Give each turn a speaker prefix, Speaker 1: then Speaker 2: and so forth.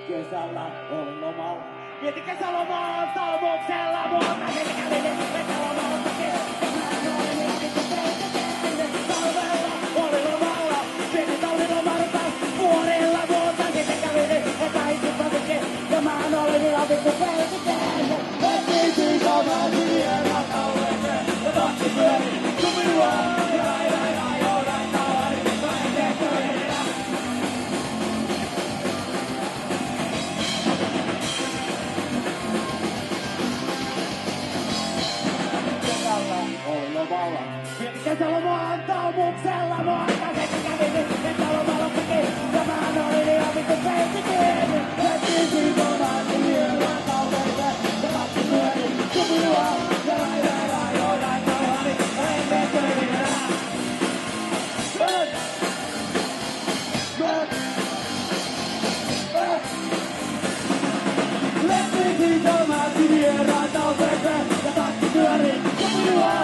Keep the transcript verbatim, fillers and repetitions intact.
Speaker 1: Kesällä olin lomalla. Mieti kesälomaa Salmuksella vuonna. Mieti kävin kesälomalta kesällä. Talvella olin lomalla. Mieti talvin lomalta vuorilla vuonna. Mieti kävin etäisypäivä. Ja mä olin ihan vittu pelkiteen. Heti siitä mä siihen rakauteen. Ja taksi pyörin. Minua. Jai jai jai jai jai. Kaiken töitä. Olin lomalla. Kesälomaan Salmuksella vuonna. Sekä kävin kesälomalla takia. Ja mä olin ihan vittu pelkiteen. Heti siitä mä siihen rakauteen. Ja taksi pyörin. Minua. Jai jai jai jai jai. Kaiken töitä. Let's see, don't mind the air, I don't regret the back to the ring.